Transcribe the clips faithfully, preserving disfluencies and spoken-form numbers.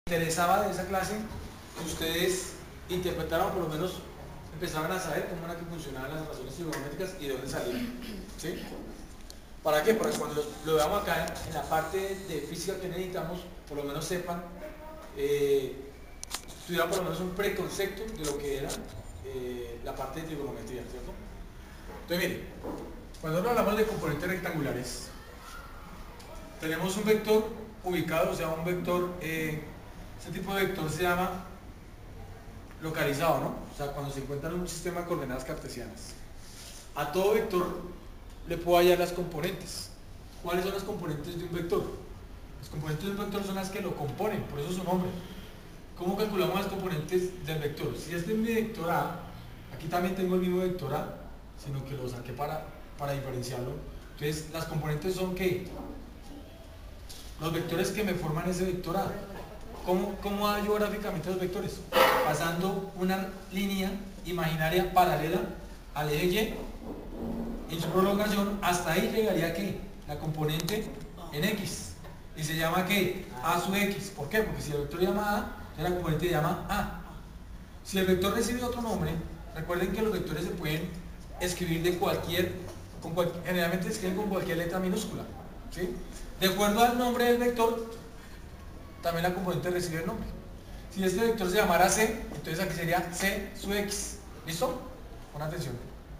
interesaba de esa clase que ustedes interpretaron, por lo menos empezaban a saber cómo era que funcionaban las ecuaciones trigonométricas y de dónde salían. ¿Sí? ¿Para qué? Para que cuando lo veamos acá en, en la parte de física que necesitamos, por lo menos sepan, eh, estudiar por lo menos un preconcepto de lo que era eh, la parte de trigonometría, ¿cierto? Entonces miren, cuando nosotros hablamos de componentes rectangulares, tenemos un vector ubicado, o sea, un vector, eh, ese tipo de vector se llama localizado, ¿no? O sea, cuando se encuentra en un sistema de coordenadas cartesianas. A todo vector le puedo hallar las componentes. ¿Cuáles son las componentes de un vector? Las componentes de un vector son las que lo componen, por eso su nombre. ¿Cómo calculamos las componentes del vector? Si este es mi vector A, aquí también tengo el mismo vector A, sino que lo saqué para, para diferenciarlo. Entonces, las componentes son ¿qué? Los vectores que me forman ese vector A. ¿Cómo, cómo hallo gráficamente los vectores? Pasando una línea imaginaria paralela al eje Y en su prolongación, hasta ahí llegaría ¿qué? La componente en X. Y se llama ¿qué? A sub X. ¿Por qué? Porque si el vector llama A, la componente se llama A. Si el vector recibe otro nombre, recuerden que los vectores se pueden escribir de cualquier, con cual, generalmente se escriben con cualquier letra minúscula, ¿sí? De acuerdo al nombre del vector, también la componente recibe el nombre. Si este vector se llamara C, entonces aquí sería C sub X. ¿Listo? Pon atención.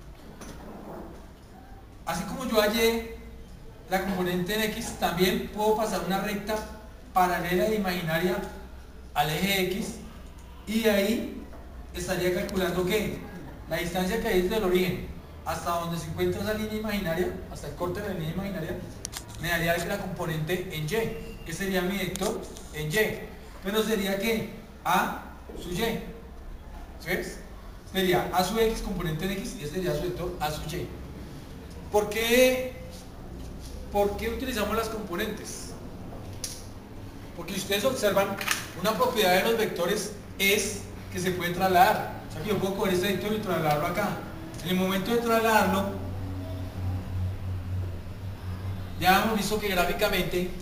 Así como yo hallé la componente en X, también puedo pasar una recta paralela e imaginaria al eje X y ahí estaría calculando ¿qué? La distancia que hay desde el origen hasta donde se encuentra esa línea imaginaria, hasta el corte de la línea imaginaria, me daría la componente en Y, que sería mi vector en Y, pero sería ¿qué? A sub Y, ¿sí ves? Sería A sub X componente en X y este sería su vector A sub Y. ¿Por qué, ¿Por qué utilizamos las componentes? Porque si ustedes observan, una propiedad de los vectores es que se puede trasladar. O sea que yo puedo coger este vector y trasladarlo acá. En el momento de trasladarlo, ya hemos visto que gráficamente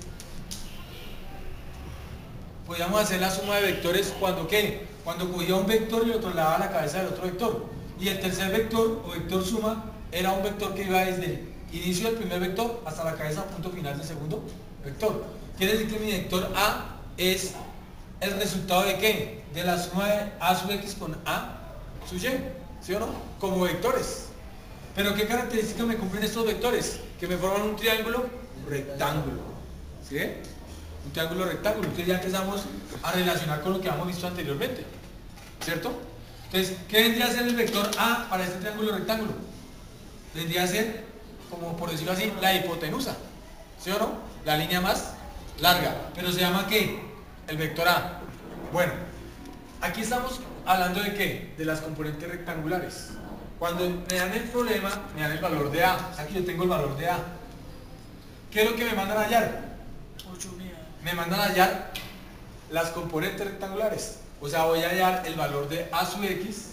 podíamos hacer la suma de vectores cuando ¿qué? Cuando cogía un vector y lo trasladaba a la cabeza del otro vector. Y el tercer vector o vector suma era un vector que iba desde el inicio del primer vector hasta la cabeza punto final del segundo vector. Quiere decir que mi vector A es el resultado de ¿qué? De la suma de A sub X con A sub Y, ¿sí o no? Como vectores. Pero ¿qué características me cumplen estos vectores? Que me forman un triángulo rectángulo, ¿sí? Un triángulo rectángulo. Entonces ya empezamos a relacionar con lo que hemos visto anteriormente, ¿cierto? Entonces, ¿qué vendría a ser el vector A para este triángulo rectángulo? Vendría a ser, como por decirlo así, la hipotenusa, ¿sí o no? La línea más larga, pero se llama ¿qué? El vector A. Bueno, aquí estamos hablando de ¿qué? De las componentes rectangulares. Cuando me dan el problema, me dan el valor de A. O sea, aquí yo tengo el valor de A. ¿Qué es lo que me mandan a hallar? Me mandan a hallar las componentes rectangulares. O sea, voy a hallar el valor de A sub X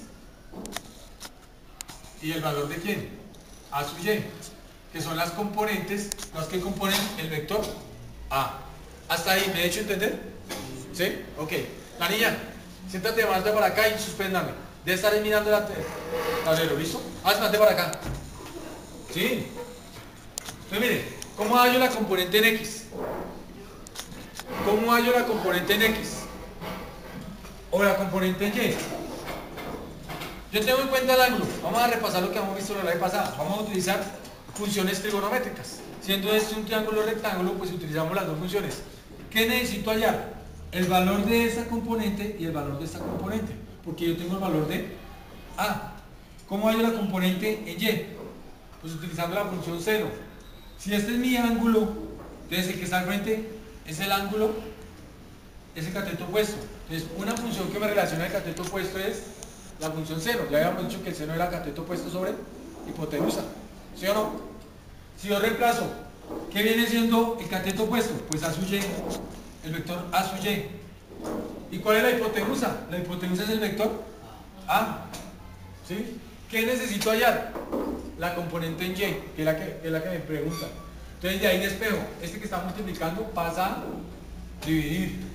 y el valor de ¿quién? A sub Y, que son las componentes, las que componen el vector A. ¿Hasta ahí me he hecho entender? ¿Sí? Ok. La niña, siéntate más de para acá y suspéndame. Debe estar mirando el tablero, ¿listo? Hazte para acá. ¿Sí? Entonces mire, ¿cómo hallo la componente en X? ¿Cómo hallo la componente en X? O la componente en Y. Yo tengo en cuenta el ángulo. Vamos a repasar lo que hemos visto la vez pasada. Vamos a utilizar funciones trigonométricas. Siendo este un triángulo rectángulo, pues utilizamos las dos funciones. ¿Qué necesito hallar? El valor de esta componente y el valor de esta componente. Porque yo tengo el valor de A. ¿Cómo hallo la componente en Y? Pues utilizando la función seno. Si este es mi ángulo, entonces el que está al frente es el ángulo, es el cateto opuesto. Entonces una función que me relaciona el cateto opuesto es la función seno. Ya habíamos dicho que el seno era cateto opuesto sobre hipotenusa, ¿sí o no? Si yo reemplazo, ¿qué viene siendo el cateto opuesto? Pues A sub Y, el vector A sub Y. ¿Y cuál es la hipotenusa? La hipotenusa es el vector A, ¿sí? ¿Qué necesito hallar? La componente en Y, que es la que, que, es la que me pregunta. Entonces de ahí despejo, este que está multiplicando pasa a dividir.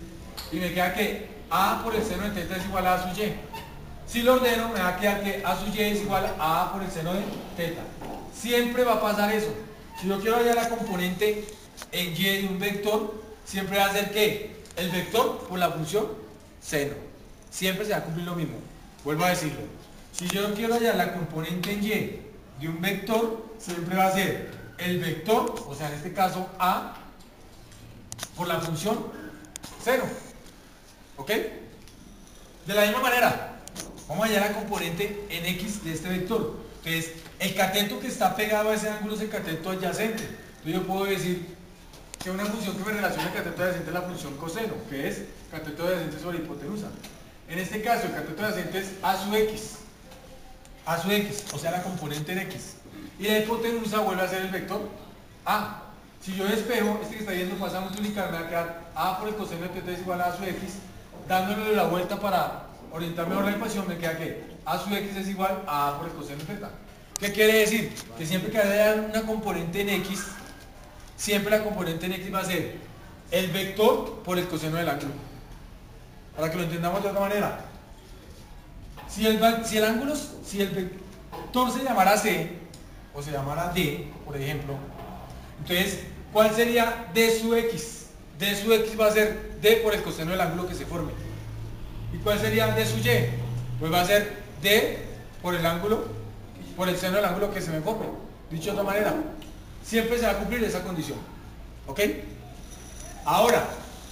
y me queda que A por el seno de teta es igual a A sub Y. Si lo ordeno, me va a quedar que A sub Y es igual a A por el seno de teta. Siempre va a pasar eso. Si yo quiero hallar la componente en Y de un vector, siempre va a ser que el vector por la función seno. Siempre se va a cumplir lo mismo. Vuelvo a decirlo. Si yo quiero hallar la componente en Y de un vector, siempre va a ser el vector, o sea en este caso A, por la función cero. ¿Ok? De la misma manera, vamos a hallar la componente en X de este vector. Entonces, el cateto que está pegado a ese ángulo es el cateto adyacente. Entonces yo puedo decir que una función que me relaciona el cateto adyacente es la función coseno, que es cateto adyacente sobre hipotenusa. En este caso, el cateto adyacente es A sub X. A sub X, o sea la componente en X. Y la hipotenusa vuelve a ser el vector A. Si yo despejo, este que está yendo pasa a multiplicar, me va a quedar A por el coseno de teta es igual a A sub X. Dándole la vuelta para orientar mejor la ecuación, me queda que A sub X es igual a A por el coseno de teta. ¿Qué quiere decir? Que siempre que haya una componente en X, siempre la componente en X va a ser el vector por el coseno del ángulo. Para que lo entendamos de otra manera. Si el, si el ángulo, si el vector se llamara C, o se llamara D, por ejemplo, entonces, ¿cuál sería D sub X? D sub X va a ser D por el coseno del ángulo que se forme. ¿Y cuál sería D sub Y? Pues va a ser D por el ángulo, por el seno del ángulo que se me forme. Dicho de otra manera, siempre se va a cumplir esa condición. ¿Ok? Ahora,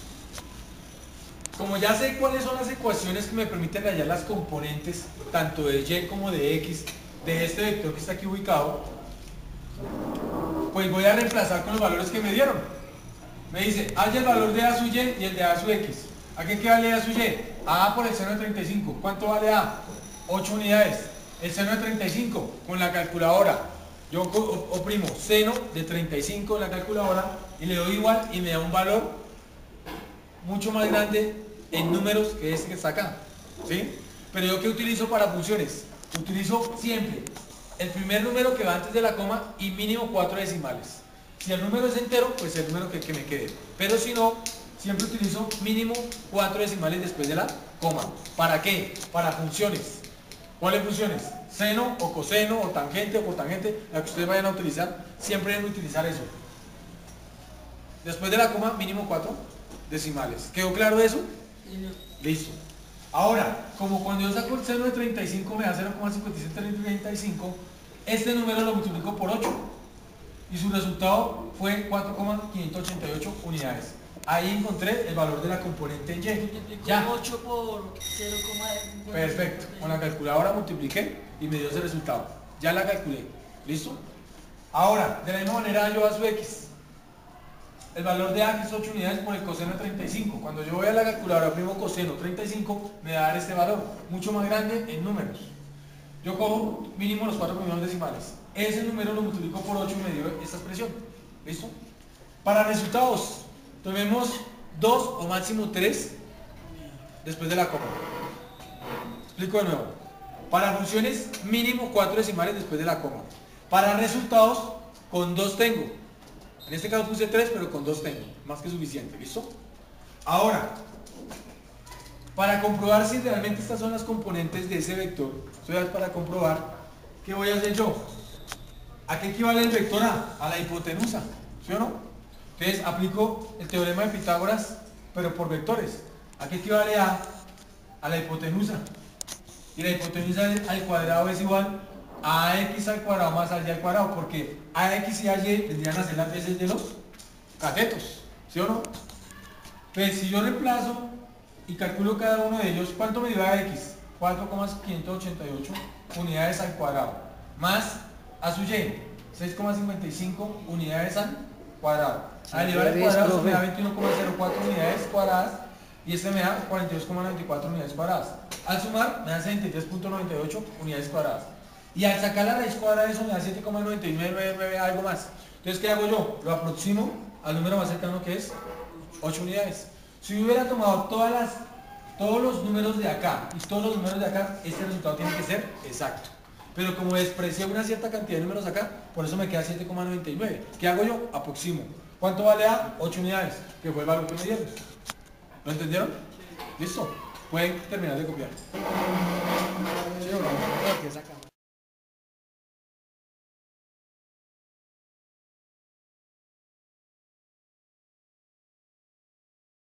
como ya sé cuáles son las ecuaciones que me permiten hallar las componentes, tanto de Y como de X, de este vector que está aquí ubicado, pues voy a reemplazar con los valores que me dieron. Me dice, halla el valor de A sub Y y el de A sub X. ¿A qué vale A sub Y? A por el seno de treinta y cinco. ¿Cuánto vale A? ocho unidades. El seno de treinta y cinco, con la calculadora. Yo oprimo seno de treinta y cinco en la calculadora y le doy igual y me da un valor mucho más grande en números que este que está acá. ¿Sí? Pero yo ¿qué utilizo para funciones? Utilizo siempre el primer número que va antes de la coma y mínimo cuatro decimales. Si el número es entero, pues el número que, que me quede. Pero si no, siempre utilizo mínimo cuatro decimales después de la coma. ¿Para qué? Para funciones. ¿Cuáles funciones? Seno o coseno o tangente o cotangente, la que ustedes vayan a utilizar, siempre deben utilizar eso. Después de la coma, mínimo cuatro decimales. ¿Quedó claro eso? Listo. Ahora, como cuando yo saco el seno de treinta y cinco me da cero coma cincuenta y siete treinta y cinco, este número lo multiplico por ocho y su resultado fue cuatro coma quinientos ochenta y ocho unidades. Ahí encontré el valor de la componente en Y. Ya. ocho por cero coma cincuenta. Perfecto. Con la calculadora multipliqué y me dio ese resultado. Ya la calculé. ¿Listo? Ahora, de la misma manera yo A sub X. El valor de A es ocho unidades por el coseno de treinta y cinco. Cuando yo voy a la calculadora primo coseno treinta y cinco, me va a dar este valor, mucho más grande en números. Yo cojo mínimo los cuatro primeros decimales. Ese número lo multiplico por ocho y me dio esta expresión. ¿Listo? Para resultados, tomemos dos o máximo tres después de la coma. Explico de nuevo. Para funciones, mínimo cuatro decimales después de la coma. Para resultados, con dos tengo. En este caso puse tres, pero con dos tengo. Más que suficiente. ¿Listo? Ahora, para comprobar si realmente estas son las componentes de ese vector, eso es para comprobar, ¿qué voy a hacer yo? ¿A qué equivale el vector A? A la hipotenusa. ¿Sí o no? Entonces aplico el teorema de Pitágoras, pero por vectores. ¿A qué equivale A? A la hipotenusa. Y la hipotenusa al cuadrado es igual a ax al cuadrado más a y al cuadrado, porque ax y ay tendrían a ser las veces de los catetos, ¿sí o no? Pues si yo reemplazo y calculo cada uno de ellos, ¿cuánto me dio ax? cuatro coma quinientos ochenta y ocho unidades al cuadrado, más a su y, seis coma cincuenta y cinco unidades al cuadrado. Al elevar al cuadrado me da veintiuno coma cero cuatro unidades cuadradas y este me da cuarenta y dos coma noventa y cuatro unidades cuadradas. Al sumar me da setenta y tres punto noventa y ocho unidades cuadradas. Y al sacar la raíz cuadrada de eso me da siete coma noventa y nueve nueve nueve algo más. Entonces, ¿qué hago yo? Lo aproximo al número más cercano que es ocho unidades. Si yo hubiera tomado todas las, todos los números de acá y todos los números de acá, este resultado tiene que ser exacto. Pero como desprecié una cierta cantidad de números acá, por eso me queda siete coma noventa y nueve. ¿Qué hago yo? Aproximo. ¿Cuánto vale A? ocho unidades, que fue el valor que me dieron. ¿Lo entendieron? ¿Listo? Pueden terminar de copiar. ¿Sí o no? Porque esa cámara.